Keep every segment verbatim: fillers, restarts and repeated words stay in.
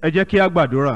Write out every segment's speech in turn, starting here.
Ẹ jẹ́ kí a gbàdúrà.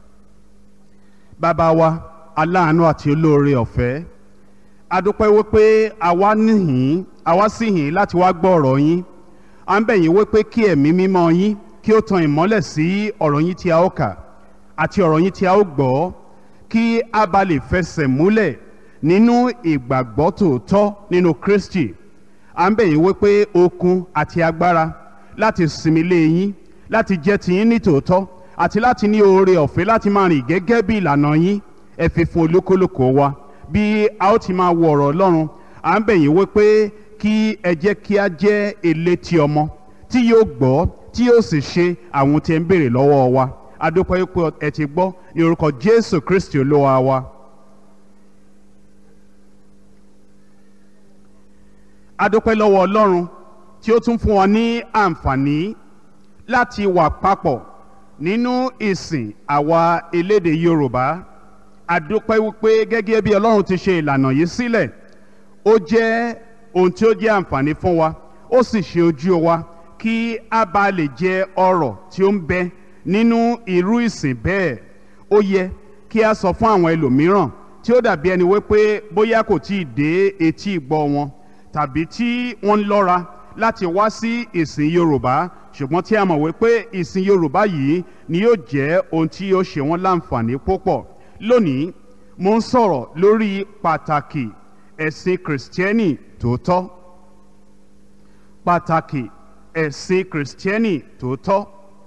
Bàbá wa aláàánú àti olóore ọ̀fẹ́, a dúpẹ́ wípé àwa níhìn àwa sì hìn láti wá gbọ́ ọ̀rọ̀ yín. À ń bẹ̀ yín wípé kí ẹ̀mí mímọ́ yín kí ó tan ìmọ́lẹ̀ sí ọ̀rọ̀ yín tí a ó kà àti ọ̀rọ̀ yín tí a ó gbọ́, kí a bá lè fẹsẹ̀ múlẹ̀ nínú ìgbàgbọ́ tòótọ́ nínú Kristi. À ń bẹ̀ yín wípé okun àti agbára láti sinmi lé yín, láti jẹ́ tiyín ní tòótọ́ àti láti ní oore ọ̀fẹ́ láti máa rìn gẹ́gẹ́ bí ìlànà yín ẹ fi fún olúkúlùkù wa bí a ó ti máa wo ọ̀rọ̀ Ọlọ́run. À ń bẹ̀ yín wípé kí ẹ jẹ́ kí a jẹ́ elétí ọmọ tí yóò gbọ́ tí yóò sì ṣe àwọn tí ẹ ń béèrè lọ́wọ́ wa. A dúpẹ́ pé ẹ ti gbọ́ ní orúkọ Jésù Kristi Olúwa wa. A dúpẹ́ lọ́wọ́ Ọlọ́run tí ó tún fún wa ní àǹfààní láti wà papọ̀ nínú ìsìn àwa elédè Yorùbá. A dúpẹ́ wípé gẹ́gẹ́ bí Ọlọ́run ti ṣe ìlànà yìí sílẹ̀, ó jẹ́ ohun tí ó jẹ́ àǹfààní fún wa, ó sì ṣe ojú wa kí a bá lè jẹ ọrọ̀ tí ó ń bẹ nínú irú ìsìn bẹ́ẹ̀. Ó yẹ kí a sọ fún àwọn ẹlòmíràn tí ó dàbí ẹni wípé bóyá kò tí ì dé etí ìgbọ́ wọn tàbí tí wọ́n ń lọ́ra láti wá sí ìsìn Yorùbá, ṣùgbọ́n tí a mọ̀ wípé ìsìn Yorùbá yìí ni yóò jẹ́ ohun tí yóò ṣe wọ́n láǹfààní púpọ̀. Lónìí mo ń sọ̀rọ̀ lórí pàtàkì ẹ̀sìn Kristiani tòótọ́. Pàtàkì ẹ̀sìn Kristiani tòótọ́.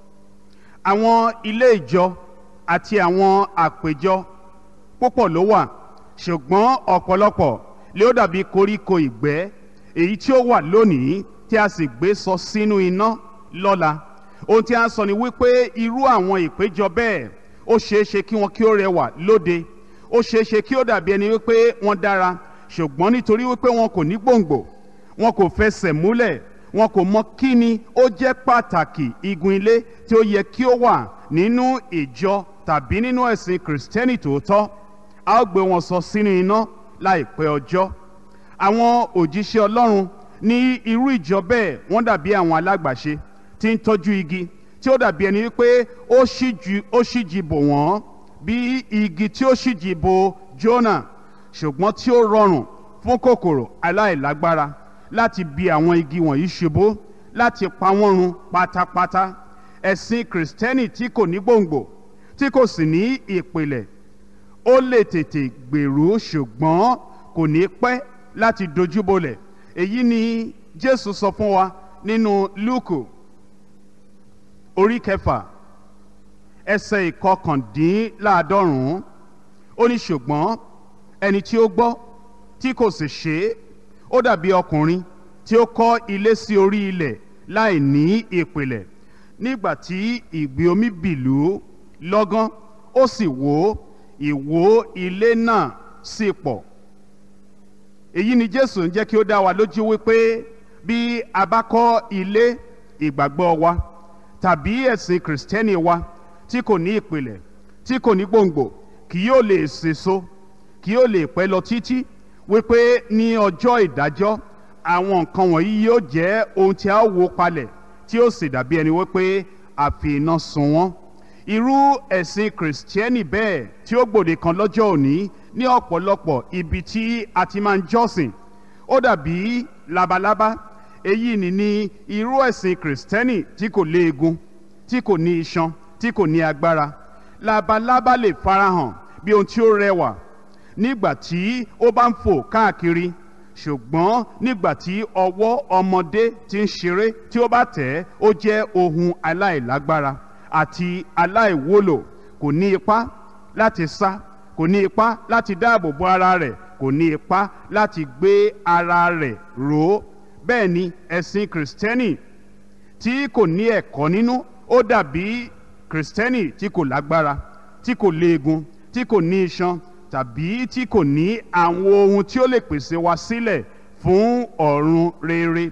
Àwọn ilé ìjọ àti àwọn àpéjọ púpọ̀ ló wà, ṣùgbọ́n ọ̀pọ̀lọpọ̀ ló dàbí koríko ìgbẹ́ èyí tí ó wà lónìí tí a sì gbé sọ sínú iná lọ́la. Ohun tí a ń sọ ni wípé irú àwọn ìpéjọ bẹ́ẹ̀ ó ṣeéṣe kí wọn kí ó rẹwà lóde, ó ṣeéṣe kí ó dàbí ẹni wípé wọ́n dára, ṣùgbọ́n nítorí wípé wọn kò ní gbòǹgbò, wọn kò fẹsẹ̀ múlẹ̀, wọn kò mọ kí ni ó jẹ́ pàtàkì igun ilé tí ó yẹ kí ó wà nínú ìjọ tàbí nínú ẹ̀sìn Kristẹni tòótọ́. A ó gbé wọn sọ sínú iná láìpẹ́ ọjọ́. Àwọn òjíṣẹ́ Ọlọ́run ní irú ìjọ bẹ́ẹ̀ wọ́n dàbí àwọn alágbàṣe tí ń tọ́jú igi tí ó dàbí ẹni wípé ó ṣíji bò wọ́n bí igi tí ó ṣíji bò Jónà, ṣùgbọ́n tí ó rọrùn fún kòkòrò aláìlágbára láti bi àwọn igi wọ̀nyí ṣubú, láti pa wọ́n run pátápátá. Ẹ̀sìn Kristẹni tí kò ní gbòǹgbò, tí kò sì ní ìpìlẹ̀, ó lè tètè gbèrú ṣùgbọ́n kò ní pẹ́ láti dojúbolẹ̀. Èyí ni Jésù sọ fún wa nínú Lúùkù orí kẹfà ẹsẹ̀ ìkọkàndínláàádọ́rùn-ún. Ó ní ṣùgbọ́n ẹni tí ó gbọ́ tí kò sì ṣe é, ó dàbí ọkùnrin tí ó kọ́ ilé sí orí ilẹ̀ láì ní ìpìlẹ̀. Nígbà tí ìgbì omi bìlú lọ́gán, ó sì wó, ìwó ilé náà sì pọ̀. Èyí ni Jésù ń jẹ́ kí ó dá wa lójú wípé bí a bá kọ́ ilé ìgbàgbọ́ wa tàbí ẹ̀sìn Kristẹni wa tí kò ní ìpìlẹ̀, tí kò ní gbòǹgbò, kì yóò lè sèso, kì yóò lè pẹ́ lọ títí, wípé ní ọjọ́ ìdájọ́ àwọn nǹkan wọ̀nyí yóò jẹ́ ohun tí a ó wó palẹ̀ tí ó sì dàbí ẹni wípé a fi iná sun wọ́n. Irú ẹ̀sìn Kristẹni bẹ́ẹ̀ tí ó gbòde kan lọ́jọ́ òní ní ọ̀pọ̀lọpọ̀ ibi tí a ti máa ń jọ́sìn, ó dàbí labalábá. Èyí ni ní irú ẹ̀sìn Kristẹni tí kò léegun, tí kò ní iṣan, tí kò ní agbára. Labalábá lè farahàn bí ohun tí ó rẹwà nígbà tí ó bá ń fò káàkiri, ṣùgbọ́n nígbà tí ọwọ́ ọmọdé tí ń ṣeré tí ó bá tẹ̀ ẹ́, ó jẹ́ ohun aláìlágbára àti aláìwúlò. Kò ní ipá láti sá, kò ní ipá láti dáàbò bo ara rẹ̀, kò ní ipá láti gbé ara rẹ̀ ró. Bẹ́ẹ̀ ni ẹ̀sìn Kristẹni tí kò ní ẹ̀kọ́ nínú ó dàbí Kristẹni tí kò lágbára, tí kò léegun, tí kò ní iṣan tàbí tí kò ní àwọn ohun tí ó lè pèsè wa sílẹ̀ fún ọ̀run rere.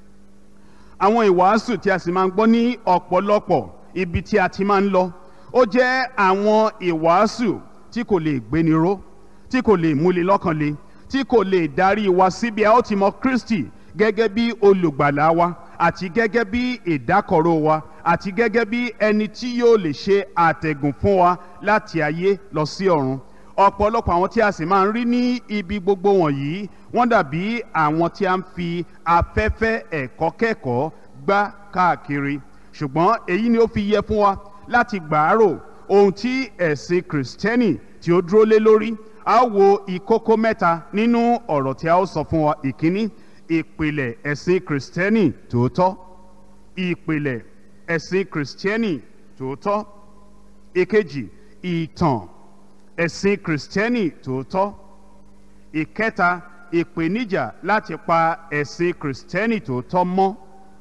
Àwọn ìwàásù tí a sì máa ń gbọ́ ní ọ̀pọ̀lọpọ̀ ibi tí a ti máa ń lọ, ó jẹ́ àwọn ìwàásù tí kò lè gbéni ró, tí kò lè múni lọ́kàn le, tí kò lè darí wa síbi a ó ti mọ Kristi gẹ́gẹ́ bí olùgbàlà wa àti gẹ́gẹ́ bí ìdákọ̀ró wa àti gẹ́gẹ́ bí ẹni tí yóò lè ṣe àtẹ̀gùn fún wa láti ayé lọ sí ọ̀run. Ọ̀pọ̀lọpọ̀ àwọn tí a sì máa ń rí ní ibi gbogbo wọ̀nyí wọ́n dàbí àwọn tí a ń fi afẹ́fẹ́ ẹ̀kọ́ kẹ́kọ̀ọ́ gbá káàkiri, ṣùgbọ́n èyí ni ó fi yẹ fún wa láti gbàárò ohun tí ẹ̀sìn Kristiani tí ó dúró lé lórí. A ó wo ìkókó mẹ́ta nínú ọ̀rọ̀ tí a ó sọ fún wa. Ìkíní, ìpìlẹ̀ ẹ̀sìn Kristiani tòótọ́. Ìpìlẹ̀ ẹ̀sìn Kristiani tòótọ́. Ìkejì, ìtàn ẹ̀sìn Kristiani tòótọ́. Ìkẹta, ìpèníjà láti pa ẹ̀sìn Kristiani tòótọ́ mọ́.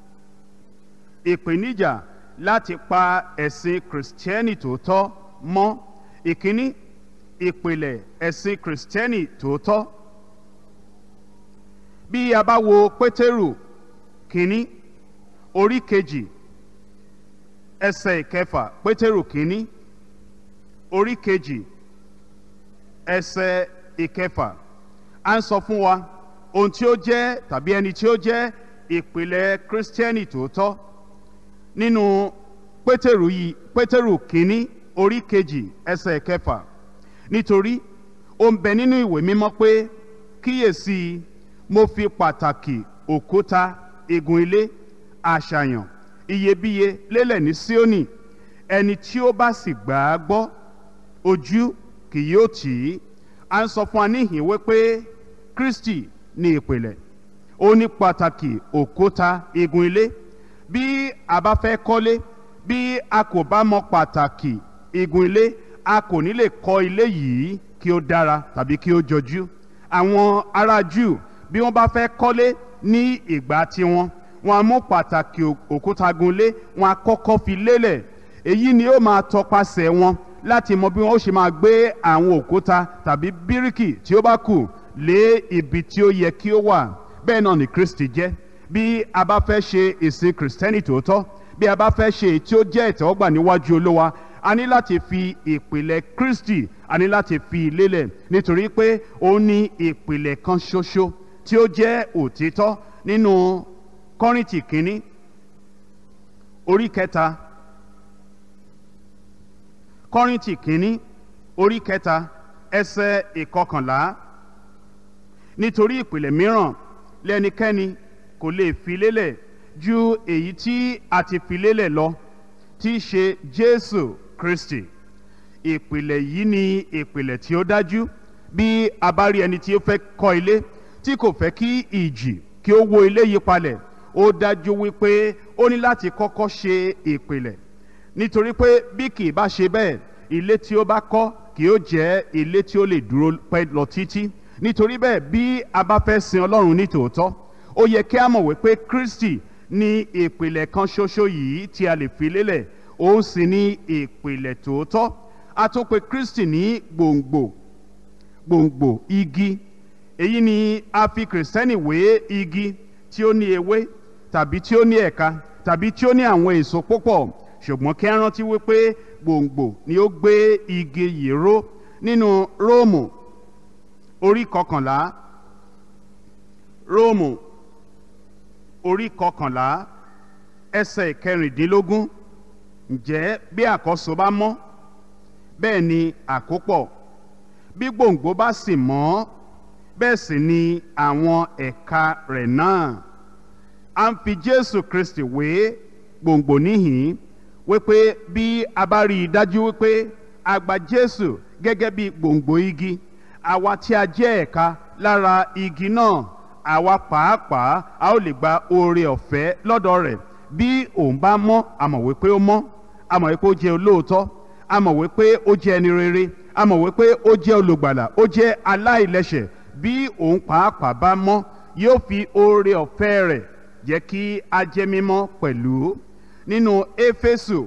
Ìpèníjà láti pa ẹ̀sìn Kristiani tòótọ́ mọ́. Ìkíní, ìpìlẹ̀ ẹ̀sìn Kristiani tòótọ́. Bí a bá wo Pétérù kínní orí kejì ẹsẹ̀ ìkẹfà, Pétérù kínní orí kejì ẹsẹ̀ ìkẹfà, à ń sọ fún wa ohun tí ó jẹ́ tàbí ẹni tí ó jẹ́ ìpìlẹ̀ Kristiani tòótọ́. Nínú Pétérù yìí, Pétérù kínní orí kejì ẹsẹ̀ ìkẹfà, nítorí ó ń bẹ nínú ìwé mímọ́ pé kíyèsí, mo fi pàtàkì òkúta igun ilé àṣàyàn iyebíye lélẹ̀ ní Síónì, ẹni tí ó bá sì gbà á gbọ́ ojú kì yóò tì í. À ń sọ fún wa níhìn wípé Kristi ní ìpìlẹ̀, ó ní pàtàkì òkúta igun ilé. Bí a bá fẹ́ kọ́lé, bí a kò bá mọ pàtàkì igun ilé, a kò ní lè kọ́ ilé yìí kí ó dára tàbí kí ó jọjú. Àwọn ará Júù bí wọ́n bá fẹ́ kọ́lé ní ìgbà tiwọn, wọ́n á mú pàtàkì òkúta igun ilé, wọ́n á kọ́kọ́ fi lélẹ̀. Èyí ni ó máa tọpasẹ̀ wọn láti mọ bí wọ́n ó ṣe máa gbé àwọn òkúta tàbí bíríkì tí ó bá kù lé ibi tí ó yẹ kí ó wà. Bẹ́ẹ̀ náà ni Kristi jẹ́. Bí a bá fẹ́ ṣe ìsìn Kristiani tòótọ́, bí a bá fẹ́ ṣe èyí tí ó jẹ́ ìtẹ́wọ́gbà níwájú Olúwa, a ní láti fi ìpìlẹ̀ Kristi, a ní láti fi lélẹ̀, nítorí pé ó ní ìpìlẹ̀ kan ṣoṣo tí ó jẹ́ òtítọ́. Nínú Kọ́ríńtì kínní orí kẹta, Kọ́ríńtì kínní orí kẹta ẹsẹ̀ ìkọkànlá, nítorí ìpìlẹ̀ mìíràn lẹ́nikẹ́ni kò lè fi lélẹ̀ ju èyí tí a ti fi lélẹ̀ lọ, tí í ṣe Jésù Kristi. Ìpìlẹ̀ yìí ni ìpìlẹ̀ tí ó dájú. Bí a bá rí ẹni tí ó fẹ́ kọ́ ilé tí kò fẹ́ kí ìjì kí ó wó ilé yí palẹ̀, ó dájú wípé ó ní láti kọ́kọ́ ṣe ìpìlẹ̀, nítorí pé bí kì í bá ṣe bẹ́ẹ̀, ilé tí ó bá kọ́ kì yóò jẹ́ ilé tí ó lè dúró pẹ́ lọ títí. Nítorí bẹ́ẹ̀, bí a bá fẹ́ sin Ọlọ́run ní tòótọ́, ó yẹ kí a mọ̀ wípé Kristi ní ìpìlẹ̀ kan ṣoṣo yìí tí a lè fi lélẹ̀, òun sì ní ìpìlẹ̀ tòótọ́. A tún pè Kristi ní gbòǹgbò gbòǹgbò igi. Èyí ni a fi Kristiani wé igi tí ó ní ewé tàbí tí ó ní ẹ̀ka tàbí tí ó ní àwọn èso púpọ̀, ṣùgbọ́n kí a rántí wípé gbòǹgbò ni ó gbé igi yìí ró. Nínú Róòmù orí kọkànlá, Róòmù orí kọkànlá ẹsẹ̀ kẹrìndínlógún, ǹjẹ́ bí àkọ́so bá mọ́, bẹ́ẹ̀ ni àkópọ̀. Bí gbòǹgbò bá sì mọ́, bẹ́ẹ̀ sì ni àwọn ẹ̀ka rẹ̀ náà. A ń fi Jésù Kristi wé gbòǹgbò níhìn, wípé bí a bá rí i dájú wípé a gba Jésù gẹ́gẹ́ bí gbòǹgbò igi, àwa tí a jẹ́ ẹ̀ka lára igi náà, àwa pàápàá a ó lè gba oore ọ̀fẹ́ lọ́dọ̀ rẹ̀. Bí òun bá mọ́, a mọ̀ wípé ó mọ́, a mọ̀ wípé ó jẹ́ olóòótọ́, a mọ̀ wípé ó jẹ́ ẹni rere, a mọ̀ wípé ó jẹ́ olùgbàlà, ó jẹ́ aláìlẹ́ṣẹ̀. Bí òun pàápàá bá mọ́, yóò fi oore ọ̀fẹ́ rẹ̀ jẹ́ kí a jẹ́ mímọ́ pẹ̀lú. Nínú Éfésù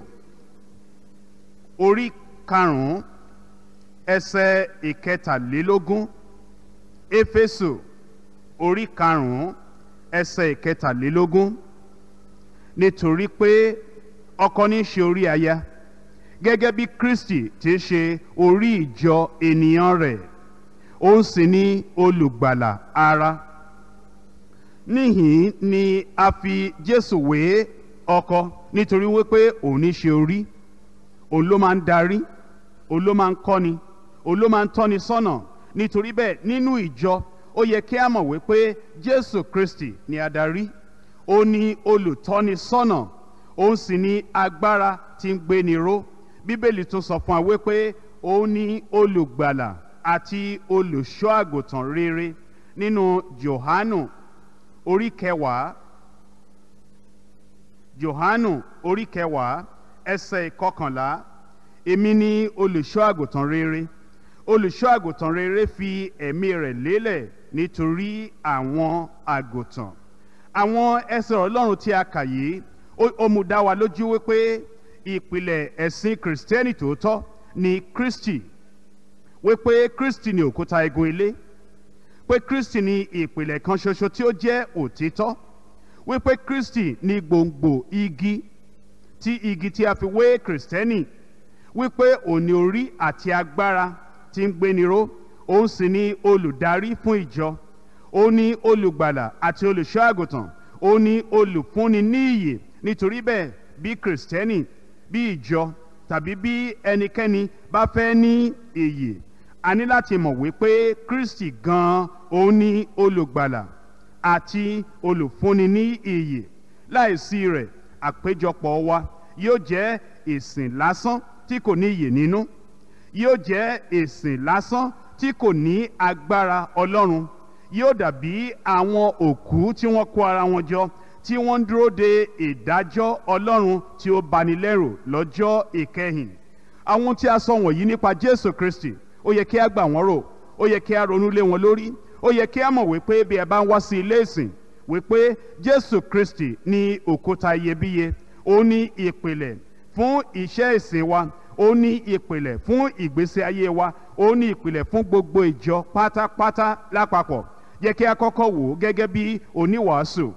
orí karùn-ún ẹsẹ̀ ìkẹtàlélógún, Éfésù orí karùn-ún ẹsẹ̀ ìkẹtàlélógún, nítorí pé ọkọ ní í ṣe orí aya, gẹ́gẹ́ bí Kristi ti ṣe orí ìjọ ènìyàn rẹ̀, òun sì ni olùgbàlà ara. níhìn ni a fi Jésù wé ọkọ nítorí wípé òun ní ṣe orí, òun ló máa ń darí, òun ló máa ń kọ́ni, òun ló máa ń tọ́ni sọ́nà. Nítorí bẹ́ẹ̀ nínú ìjọ ó yẹ kí a mọ̀ wípé Jésù Kristi ni adarí, ó ní olùtọ́ni sọ́nà, òun sì ní agbára tí ń gbéni ró. Bíbélì tó sọ fún wa wípé ó ní olùgbàlà àti olùṣọ́ àgùntàn rere nínú Jòhánù orí kẹwàá Jòhánù orí kẹwàá ẹsẹ̀ ìkọkànlá. Èmi ni olùṣọ́ àgùntàn rere, olùṣọ́ àgùntàn rere fi ẹ̀mí rẹ̀ lélẹ̀ nítorí àwọn àgùntàn. Àwọn ẹsẹ̀ Ọlọ́run tí a kà yìí ó mú dá wa lójú wípé ìpìlẹ̀ ẹ̀sìn Kristiani tòótọ́ ni Kristi, wípé Kristi ni òkúta igun ilé, pé Kristi ni ìpìlẹ̀ kan ṣoṣo tí ó jẹ́ òtítọ́, wípé Kristi ni gbòǹgbò igi tí igi tí a fi wé Kristiani, wípé òun ni orí àti agbára tí ń gbéni ró, òun sì ni olùdarí fún ìjọ, òun ni olùgbàlà àti olùṣọ́ àgùntàn, òun ni olùfúnni ní ìyè. Nítorí bẹ́ẹ̀ bí Kristiani, bí ìjọ tàbí bí ẹnikẹ́ni bá fẹ́ ní ìyè, a ní láti mọ̀ wípé Kristi gan-an òun ni olùgbàlà àti olùfúnni ní ìyè. Láìsí rẹ̀ àpéjọpọ̀ wa yóò jẹ́ ìsìn lásán tí kò ní ìyè nínú, yóò jẹ́ ìsìn lásán tí kò ní agbára Ọlọ́run, yóò dàbí àwọn òkú tí wọ́n kó ara wọn jọ tí wọ́n ń dúró de ìdájọ́ Ọlọ́run tí ó bani lẹ́rù lọ́jọ́ ìkẹyìn. Àwọn tí a sọ wọ̀nyí nípa Jésù Kristi ó yẹ kí a gbà wọ́n rò, ó yẹ kí a ronú lé wọn lórí, ó yẹ kí a mọ̀ wípé bí ẹ bá ń wá sí ilé ìsìn wípé Jésù Kristi ní òkúta iyebíye, ó ní ìpìlẹ̀ fún iṣẹ́ ìsìn wa, ó ní ìpìlẹ̀ fún ìgbésí ayé wa, ó ní ìpìlẹ̀ fún gbogbo ìjọ pátápátá lápapọ̀. Yẹ kí a kọ́kọ́ wò ó gẹ́gẹ́ bí oníwàásù.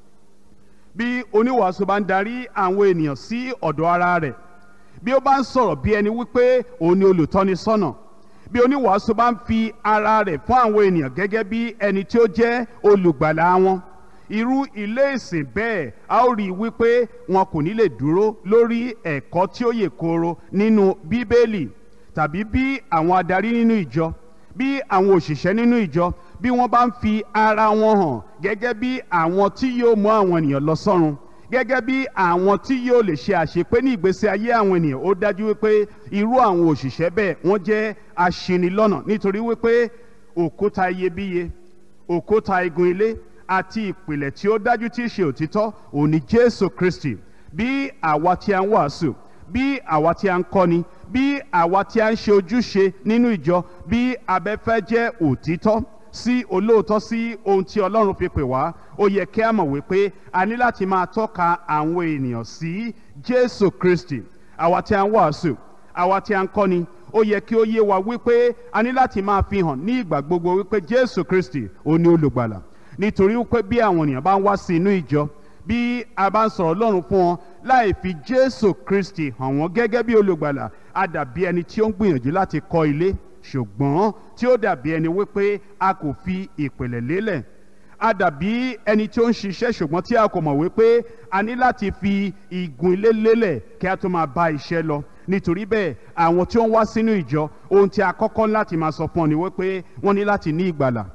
Bí oníwàásù bá ń darí àwọn ènìyàn sí ọ̀dọ̀ ara rẹ̀, bí ó bá ń sọ̀rọ̀ bí ẹni wípé òun ni olùtọ́ni sọ́nà, bí oníwàásù bá ń fi ara rẹ̀ fún àwọn ènìyàn gẹ́gẹ́ bí ẹni tí ó jẹ́ olùgbàlà wọn, irú ilé ìsìn bẹ́ẹ̀ a ó rí wípé wọn kò ní lè dúró lórí ẹ̀kọ́ tí ó yè kooro nínú Bíbélì, tàbí bí àwọn adarí nínú ìjọ, bí àwọn òṣìṣẹ́ nínú ìjọ, bí wọ́n bá ń fi ara wọn hàn gẹ́gẹ́ bí àwọn tí yóò mú àwọn ènìyàn lọ sọ́run, gẹ́gẹ́ bí àwọn tí yóò lè ṣe àṣepé ní ìgbésí ayé àwọn ènìyàn, ó dájú wípé irú àwọn òṣìṣẹ́ bẹ́ẹ̀ wọ́n jẹ́ aṣinilọ́nà. Nítorí wípé òkúta iyebíye, òkúta igun ilé àti ìpìlẹ̀ tí ó dájú tí í ṣe òtítọ́ òun ni Jésù Kristi. Bí àwa tí a ń wàásù, bí àwa tí a ń kọ́ni, bí àwa tí a ń ṣe ojúṣe nínú ìjọ, bí abẹ́fẹ́ jẹ́ òtítọ́ sí olóòótọ́ sí ohun tí Ọlọ́run fi pè wá, ó yẹ kí a mọ̀ wípé a ní láti máa tọ́ka àwọn ènìyàn sí Jésù Kristi. Àwa tí a ń wàásù, àwa tí a ń kọ́ni, ó yẹ kí ó yé wa wípé a ní láti máa fi hàn ní ìgbà gbogbo wípé Jésù Kristi ó ní olùgbàlà. Nítorí wípé bí àwọn ènìyàn bá ń wá sí inú ìjọ, bí a bá ń sọ̀rọ̀ Ọlọ́run fún wọn láì fi Jésù Kristi hàn wọ́n gẹ́gẹ́ bí olùgbàlà, a dàbí ẹni tí ó ń gbìyànjú láti kọ́ ilé ṣùgbọ́n tí ó dàbí ẹni wípé a kò fi ìpìlẹ̀ lélẹ̀. A dàbí ẹni tí ó ń ṣiṣẹ́ ṣùgbọ́n tí a kò mọ̀ wípé a ní láti fi igun ilé lélẹ̀ kí a tó máa bá iṣẹ́ lọ. Nítorí bẹ́ẹ̀ àwọn tí ó ń wá sínú ìjọ, ohun tí a kọ́kọ́ láti máa sọ fún ọ ni wípé wọ́n ní láti ní ìgbàlà,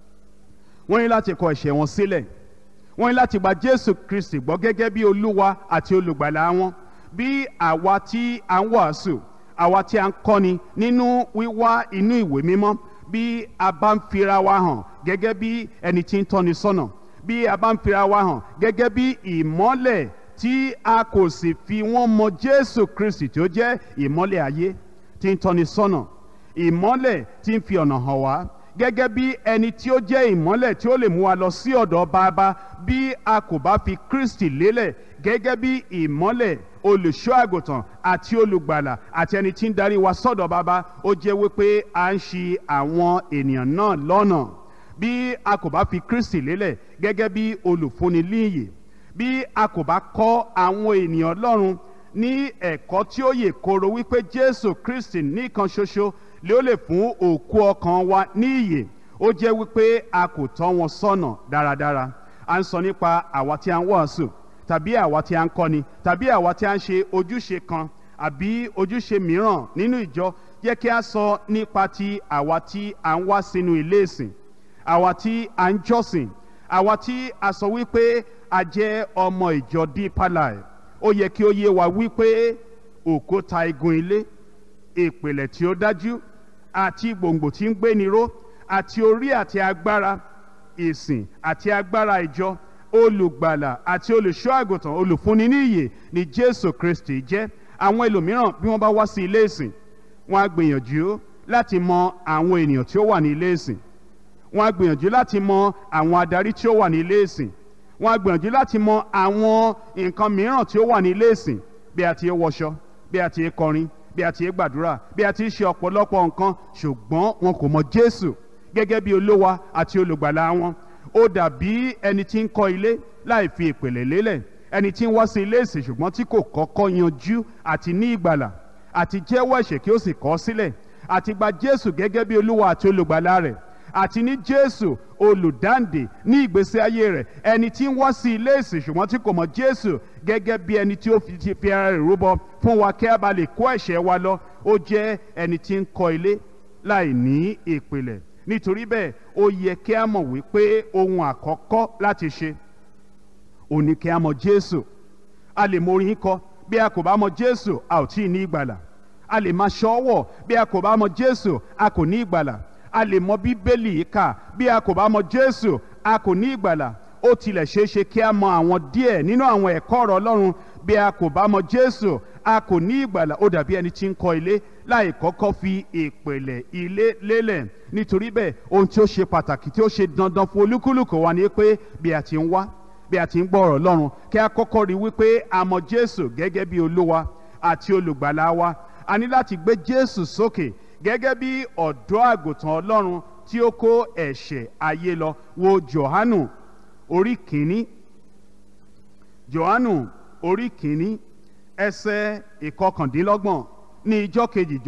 wọ́n ní láti kọ ẹ̀ṣẹ̀ wọn sílẹ̀, wọ́n ní láti gba Jésù Kristi gbọ́ gẹ́gẹ́ bí Olúwa àti olùgbàlà wọn. Bí àwa tí a ń wàásù, àwa tí a ń kọ́ni nínú wíwá inú ìwé mímọ́, bí a bá ń fira wa hàn gẹ́gẹ́ bí ẹni tí ń tọ́ni sọ́nà, bí a bá ń fira wa hàn gẹ́gẹ́ bí ìmọ́lẹ̀ tí a kò sì fi wọ́n mọ Jésù Kristi tí ó jẹ́ ìmọ́lẹ̀ ayé tí ń tọ́ni sọ́nà, ìmọ́lẹ̀ tí ń fi ọ̀nà hàn wá, gẹ́gẹ́ bí ẹni tí ó jẹ́ ìmọ́lẹ̀ tí ó lè mú wa lọ sí ọ̀dọ̀ Baba, bí a kò bá fi Kristi lélẹ̀ gẹ́gẹ́ bí ìmọ́lẹ̀, olùṣọ́ àgùntàn àti olùgbàlà àti ẹni tí ń darí wa sọ́dọ̀ Baba, ó jẹ́ wípé a ń ṣì àwọn ènìyàn náà lọ́nà. Bí a kò bá fi Kristi lélẹ̀ gẹ́gẹ́ bí olùfúnni líyè, bí a kò bá kọ́ àwọn ènìyàn Ọlọ́run ní ẹ̀kọ́ tí ó yè kooro wípé Jésù Kristi nìkan ṣoṣo lé ó lè fún òkú ọkàn wa ní ìyè, ó jẹ́ wípé a kò tọ́ wọn sọ́nà dáradára, à ń sọ nípa àwa tí a ń wàásù tàbí àwa tí a ń kọ́ni tàbí àwa tí a ń ṣe ojúṣe kan àbí ojúṣe mìíràn nínú ìjọ, jẹ́ kí a sọ nípa ti àwa tí a ń wá sínú ilé ìsìn, àwa tí a ń jọ́sìn, àwa tí a sọ wípé a jẹ́ ọmọ ìjọ Deeperlife. Ó yẹ kí ó yé wa wípé òkúta igun ilé, ìpìlẹ̀ tí ó dájú àti gbòǹgbò tí ń gbéni ró àti orí àti agbára ìsìn àti agbára ìjọ, olùgbàlà àti olùṣọ́ àgùntàn, olùfúnni ní ìyè ni Jésù Kristi jẹ́. Àwọn ẹlòmíràn bí wọ́n bá wá sí ilé ìsìn, wọ́n á gbìyànjú láti mọ àwọn ènìyàn tí ó wà ní ilé ìsìn, wọ́n á gbìyànjú láti mọ àwọn adarí tí ó wà ní ilé ìsìn, wọ́n á gbìyànjú láti mọ àwọn nǹkan mìíràn tí ó wà ní ilé ìsìn, bí a ti ń wọṣọ, bí a ti ń kọrin, bí a ti ń gbàdúrà, bí a ti ń ṣe ọ̀pọ̀lọpọ̀ nǹkan, ṣùgbọ́n wọn kò mọ Jésù gẹ́gẹ́ bí olúwa àti olùgbàlà wọn. Ó dàbí ẹni tí ń kọ́ ilé láì fi ìpìlẹ̀ lélẹ̀, ẹni tí ń wá sí ilé ìsìn ṣùgbọ́n tí kò kọ́kọ́ yanjú àti ní ìgbàlà àti jẹ́wọ́ ẹ̀ṣẹ̀ kí ó sì kọ̀ ọ́ sílẹ̀ àti gba Jésù gẹ́gẹ́ bí olúwa àti olùgbàlà rẹ̀ àti ní Jésù olùdáǹdè ní ìgbésí ayé rẹ̀. Ẹni tí ń wá sí ilé ìsìn ṣùgbọ́n tí kò mọ Jésù gẹ́gẹ́ bí ẹni tí ó fi fi ara rẹ̀ rúbọ fún wa kí a bá lè kó ẹ̀ṣẹ̀ wa lọ, ó jẹ́ ẹni tí ń kọ́ ilé láì ní ìpìlẹ̀. Nítorí bẹ́ẹ̀ ó yẹ kí a mọ̀ wípé ohun àkọ́kọ́ láti ṣe ó ní kí a mọ Jésù. A lè mọ orin kọ, bí a kò bá mọ Jésù a ò tí ì ní ìgbàlà. A lè máa ṣọ́wọ̀, bí a kò bá mọ Jésù a kò ní ìgbàlà. A lè mọ Bíbélì kà, bí a kò bá mọ Jésù a kò ní ìgbàlà. Ó tilẹ̀ ṣeé ṣe kí a mọ àwọn díẹ̀ nínú àwọn ẹ̀kọ́ ọ̀rọ̀ Ọlọ́run, bí a kò bá mọ Jésù a kò ní ìgbàlà. Ó dàbí ẹni tí ń kọ́ ilé láì kọ́kọ́ fi ìpìlẹ̀ ilé lélẹ̀. Nítorí bẹ́ẹ̀ ohun tí ó ṣe pàtàkì, tí ó ṣe dandan fún olúkúlùkù wa ni pé bí a ti ń wá, bí a ti ń gbọ́ ọ̀rọ̀ Ọlọ́run, kí a kọ́kọ́ rí wípé a mọ Jésù gẹ́gẹ́ bí olúwa àti olùgbàlà wa. A ní láti gbé Jésù sókè gẹ́gẹ́ bí ọ̀dọ́ àgùntàn Ọlọ́run tí ó kó ẹ̀ṣẹ̀ ayé lọ. Wo Jòhánù orí kìíní, Jòhánù orí kìíní ẹsẹ̀ ìkọkàndínlọ́gbọ̀n. Ní ijọ́ kejì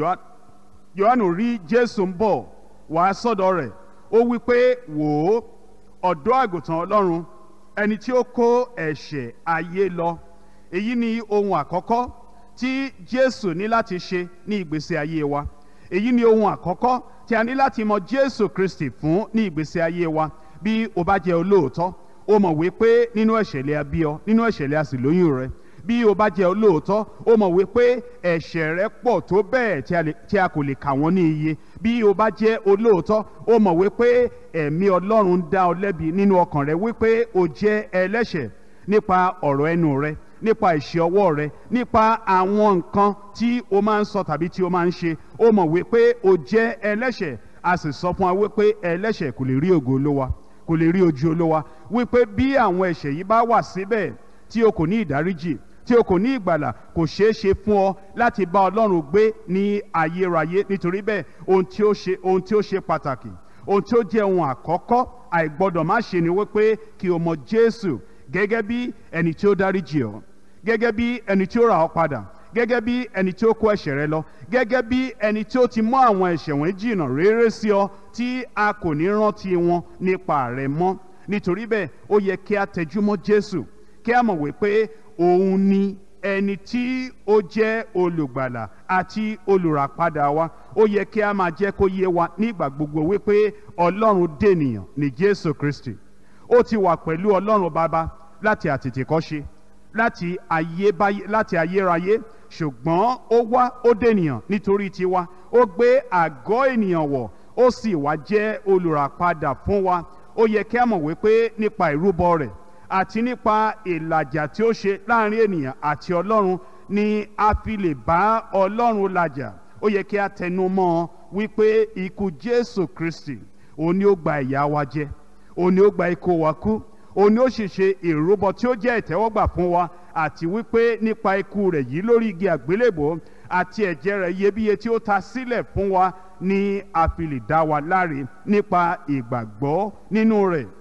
Jòhánù rí Jésù ń bọ̀ wá sọ́dọ̀ rẹ̀. Ó wí pé, wò ó, ọ̀dọ́ àgùntàn Ọlọ́run, ẹni tí ó kó ẹ̀ṣẹ̀ ayé lọ. Èyí ni ohun àkọ́kọ́ tí Jésù ní láti ṣe ní ìgbésí ayé wa. Èyí ni ohun àkọ́kọ́ tí a ní láti mọ Jésù Kristi fún ní ìgbésí ayé wa. Bí o bá jẹ́ olóòótọ́, o mọ̀ wípé nínú ẹ̀ṣẹ̀ lè a bí ọ, nínú ẹ̀ṣẹ̀ lè a sì lóyún rẹ. Bí o bá jẹ́ olóòótọ́, o mọ̀ wípé ẹ̀ṣẹ̀ rẹ pọ̀ tó bẹ́ẹ̀ tí a kò lè kà wọ́n ní iye. Bí o bá jẹ́ olóòótọ́, o mọ̀ wípé ẹ̀mí Ọlọ́run ń dá ọ lẹ́bi nínú ọkàn rẹ wípé o jẹ́ ẹlẹ́ṣẹ̀ nípa ọ̀rọ̀ ẹnu rẹ, nípa ìṣe ọwọ́ rẹ, nípa àwọn nǹkan tí o máa ń sọ tàbí tí o máa ń ṣe. O mọ̀ wípé o jẹ́ ẹlẹ́ṣẹ̀. A sì sọ fún wa wípé ẹlẹ́ṣẹ̀ kò lè rí ògo Olúwa, kò lè rí ojú Olúwa. Wípé bí àwọn ẹ̀ṣẹ̀ yìí bá wà síbẹ̀ tí o kò ní ìdáríjì, tí o kò ní ìgbàlà, kò ṣeé ṣe fún ọ láti bá Ọlọ́run gbé ní ayérayé. Nítorí bẹ́ẹ̀ ohun tí ó ṣe ohun tí ó ṣe pàtàkì, ohun tí ó jẹ́ ohun àkọ́kọ́ àìgbọ́dọ̀ má ṣe ni wípé kí o mọ Jésù gẹ́gẹ́ bí ẹni tí ó dáríjì ọ́, gẹ́gẹ́ bí ẹni tí ó rà ọ́ padà, gẹ́gẹ́ bí ẹni tí ó kó ẹ̀ṣẹ̀ rẹ lọ, gẹ́gẹ́ bí ẹni tí ó ti mú àwọn ẹ̀ṣẹ̀ wọ̀nyí jìnnà réré sí ọ tí a kò ní rántí wọn nípa rẹ mọ́. Nítorí bẹ́ẹ̀ ó yẹ kí a tẹjúmọ́ Jésù, kí a mọ̀ wípé òun ni ẹni tí ó jẹ́ olùgbàlà àti olùràpadà wa. Ó yẹ kí a máa jẹ́ kó yé wa nígbà gbogbo wípé Ọlọ́run dènìyàn ní Jésù Kristi. Ó ti wà pẹ̀lú Ọlọ́run Baba láti àtètèkọ́ṣe, láti ayébáyé, láti ayérayé, ṣùgbọ́n ó wá ó dènìyàn nítorí tiwa. Ó gbé àgọ́ ènìyàn wọ̀, ó sì wá jẹ́ olùràpadà fún wa. Ó yẹ kí a mọ̀ wípé nípa ìrúbọ rẹ̀ àti nípa ìlàjà tí ó ṣe láàrin ènìyàn àti Ọlọ́run ni a fi lè bá Ọlọ́run làjà. Ó yẹ kí a tẹnu mọ́ wípé ikú Jésù Kristi òun ni ó gba ìyà wa jẹ, òun ni ó gba ikú wa kú, òun ni ó sì ṣe ìrúbọ tí ó jẹ́ ìtẹ́wọ́gbà fún wa, àti wípé nípa ikú rẹ̀ yìí lórí igi àgbélébò àti ẹ̀jẹ̀ rẹ̀ iyebíye tí ó ta sílẹ̀ fún wa ni a fi lè dá wa láre nípa ìgbàgbọ́ nínú rẹ̀.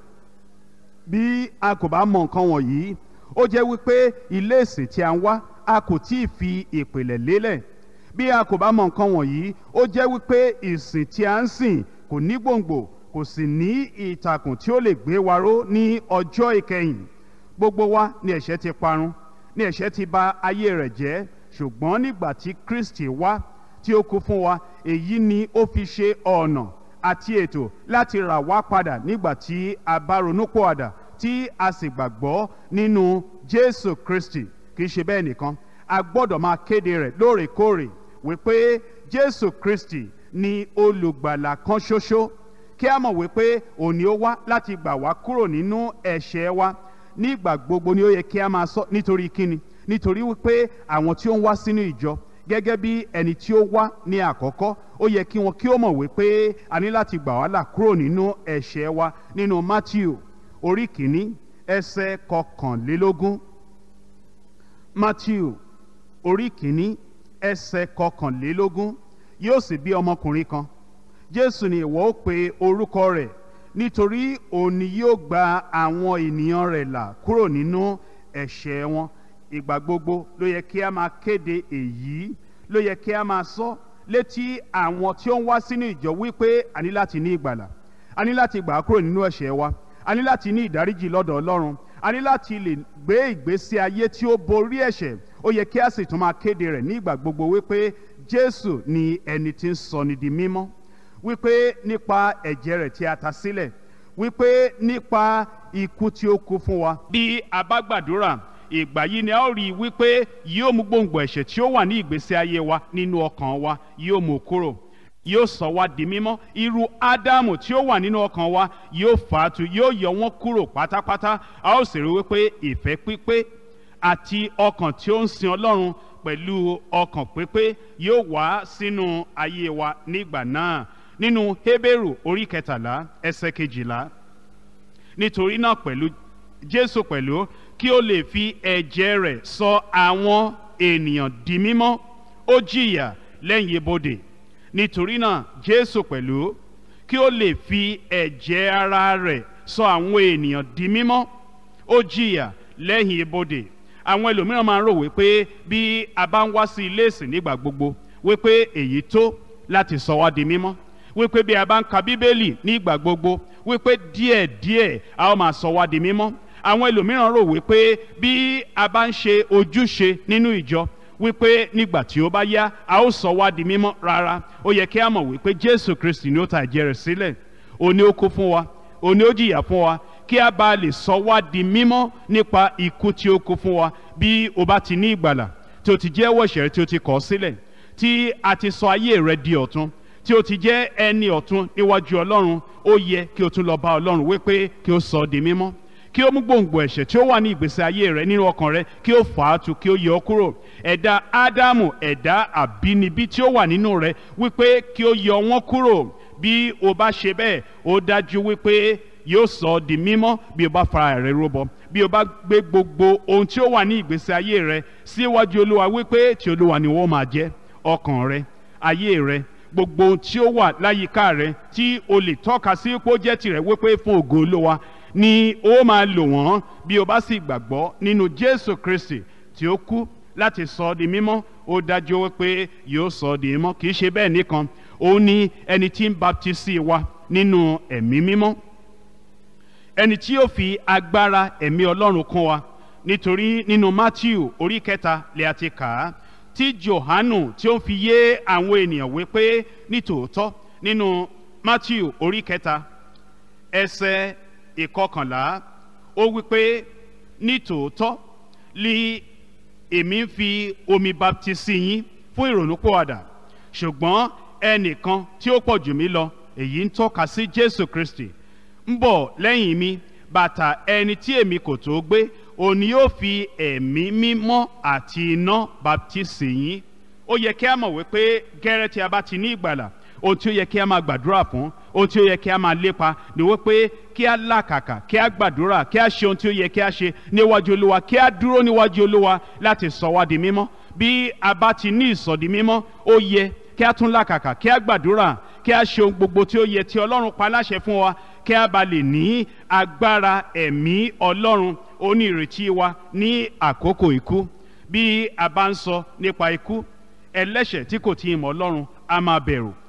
Bí a kò bá mọ nǹkan wọ̀nyí, ó jẹ́ wípé ilé ìsìn tí a ń wá a kò tí ì fi ìpìlẹ̀ lélẹ̀. Bí a kò bá mọ nǹkan wọ̀nyí, ó jẹ́ wípé ìsìn tí a ń sìn kò ní gbòǹgbò, kò sì ní ìtàkùn tí ó lè gbé wa ró ní ọjọ́ ìkẹyìn. Gbogbo wa ni ẹ̀ṣẹ̀ ti parun, ni ẹ̀ṣẹ̀ ti bà ayé rẹ̀ jẹ́, ṣùgbọ́n nígbà tí Kristi wá tí ó kú fún wa, èyí ni ó fi ṣe ọ̀nà àti ètò láti rà wá padà nígbà tí a bá ronúpìwàdà tí a sì gbàgbọ́ nínú Jésù Kristi. Kì í ṣe bẹ́ẹ̀ nìkan, a gbọ́dọ̀ máa kéde rẹ̀ lóòrèkóòrè wípé Jésù Kristi ni olùgbàlà kan ṣoṣo. Kí a mọ̀ wípé òní ó wá láti gbà wá kúrò nínú ẹ̀ṣẹ̀ wa. Nígbà gbogbo ni ó yẹ kí a máa sọ. Nítorí kíni? Nítorí wípé àwọn tí ó ń wá sínú ìjọ gẹ́gẹ́ bí ẹni tí ó wá ní àkọ́kọ́, ó yẹ kí wọn kí ó mọ̀ wípé a ní láti gbà wá là kúrò nínú ẹ̀ṣẹ̀ wa. Nínú Matthew orí kìíní ẹsẹ̀ kọkànlélógún. Matthew orí kìíní ẹsẹ̀ kọkànlélógún. Yóò sì bí ọmọkùnrin kan, Jésù ni ìwọ ó pe orúkọ rẹ̀, nítorí òun ni yóò gba àwọn ènìyàn rẹ̀ là kúrò nínú ẹ̀ṣẹ̀ wọn. Ìgbà gbogbo ló yẹ kí a máa kéde èyí, ló yẹ kí a máa sọ létí àwọn tí ó ń wá sínú ìjọ wípé a ní láti ní ìgbàlà, a ní láti gbà á kúrò nínú ẹ̀ṣẹ̀ wa, a ní láti ní ìdáríjì lọ́dọ̀ Ọlọ́run, a ní láti lè gbé ìgbésí ayé tí ó borí ẹ̀ṣẹ̀. Ó yẹ kí a sì tún máa kéde rẹ̀ ní ìgbà gbogbo wípé Jésù ni ẹni tí ń sọni di mímọ́, wípé nípa ẹ̀jẹ̀ rẹ̀ tí a ta sílẹ̀, wípé nípa ikú tí ó kú fún wa. Bí a bá gbàdúrà, ìgbà yìí ni a ó rí i wípé yóò mú gbòǹgbò ẹ̀ṣẹ̀ tí ó wà ní ìgbésí ayé wa, nínú ọkàn wa, yóò mú kúrò, yóò sọ wá di mímọ́. Irú Ádámù tí ó wà nínú ọkàn wa yóò fàátù, yóò yọ wọ́n kúrò pátápátá. A ó sì rí wípé ìfẹ́ pípé àti ọkàn tí ó ń sin Ọlọ́run pẹ̀lú ọkàn pípé yóò wá sínú ayé wa nígbà náà. Nínú Hébérù orí kẹtàlá ẹsẹ̀ kejìlá, nítorí náà pẹ̀lú Jésù pẹ̀lú, kí ó lè fi ẹ̀jẹ̀ rẹ̀ sọ àwọn ènìyàn di mímọ́, ó jìyà lẹ́yìn ibodè. Nítorí náà Jésù pẹ̀lú, kí ó lè fi ẹ̀jẹ̀ ara rẹ̀ sọ àwọn ènìyàn di mímọ́, ó jìyà lẹ́yìn ibodè. Àwọn ẹlòmíràn máa ń rò wípé bí a bá ń wá sí ilé ìsìn nígbà gbogbo wípé èyí tó láti sọ wá di mímọ́, wípé bí a bá ń ka Bíbélì nígbà gbogbo wípé díẹ̀díẹ̀ a ó máa sọ wá di mímọ́. Àwọn ẹlòmíràn rò wípé bí a bá ń ṣe ojúṣe nínú ìjọ wípé nígbà tí ó bá yá a ó sọ wá di mímọ́. Rárá, ó yẹ kí a mọ̀ wípé Jésù Kristi ni ó ta ẹ̀jẹ̀ rẹ̀ sílẹ̀, òun ni ó kú fún wa, òun ni ó jìyà fún wa, kí a bá lè sọ wá di mímọ́ nípa ikú tí ó kú fún wa. Bí o bá ti ní ìgbàlà, tí o ti jẹ́wọ́ ẹ̀ṣẹ̀ rẹ, tí o ti kọ̀ sílẹ̀, tí a ti sọ ayé rẹ di ọ̀tun, tí o ti jẹ́ ẹni ọ̀tun níwájú Ọlọ́run, ó yẹ kí o tún lọ bá Ọlọ́run wípé kí o sọ di mímọ́, kí o mú gbòǹgbò ẹ̀ṣẹ̀ tí ó wà ní ìgbésí ayé rẹ, nínú ọkàn rẹ, kí o fà á tu, kí o yọ ọ́ kúrò. Ẹ̀dá Ádámù, ẹ̀dá àbínibí tí ó wà nínú rẹ, wípé kí o yọ wọ́n kúrò. Bí o bá ṣe bẹ́ẹ̀, ó dájú wípé yóò sọ ọ́ di mímọ́. Bí o bá fara rẹ rúbọ, bí o bá gbé gbogbo ohun tí ó wà ní ìgbésí ayé rẹ síwájú Olúwa, wípé tí Olúwa ni wọ́n máa jẹ́, ọkàn rẹ, ayé rẹ, gbogbo ohun tí ó wà láyìíká rẹ tí o lè tọ́ka sí pé ó jẹ́ tirẹ̀, wípé fún ògo Olúwa ni ó máa lò wọ́n. Bí o bá sì gbàgbọ́ nínú Jésù Kristi tí ó kú láti sọ ọ́ di mímọ́, ó dájú wípé yóò sọ ọ́ di mímọ́. Kì í ṣe bẹ́ẹ̀ nìkan, òun ni ẹni tí ń baptisi wa nínú ẹ̀mí mímọ́, ẹni tí yóò fi agbára ẹ̀mí Ọlọ́run kún wa. Nítorí nínú Matthew orí kẹta lè àti kà á, tí Jòhánù tí ó ń fi yé àwọn ènìyàn wípé nítòótọ́, nínú Matthew orí kẹta ẹsẹ̀ ìkọkànlá, ó wípé nítòótọ́ li èmi ń fi omi baptisi yín fún ìrònúpìwàdà, ṣùgbọ́n ẹnìkan tí ó pọ̀ jù mí lọ, èyí ń tọ́ka sí Jésù Kristi, ń bọ̀ lẹ́yìn mi, bàtà ẹni tí èmi kò tó gbé, òun ni yóò fi ẹ̀mí mímọ́ àti iná baptisi yín. Ó yẹ kí a mọ̀ wípé gẹ́rẹ́ tí a bá ti ní ìgbàlà, ohun tí ó yẹ kí a máa gbàdúrà fún, ohun tí ó yẹ kí a máa lépa ni wípé kí a làkàkà, kí a gbàdúrà, kí a ṣe ohun tí ó yẹ kí a ṣe níwájú Olúwa, kí a dúró níwájú Olúwa láti sọ wá di mímọ́. Bí a bá ti ní ìsọdi mímọ́, ó yẹ kí a tún làkàkà, kí a gbàdúrà, kí a ṣe ohun gbogbo tí ó yẹ tí Ọlọ́run pa láṣẹ fún wa, kí a bá lè ní agbára ẹ̀mí Ọlọ́run onírètí wa ní àkókò ikú. Bí a bá ń sọ nípa ikú, ẹlẹ́ṣẹ̀ tí kò tí ì mọ̀ Ọlọ́run a máa bẹ̀rù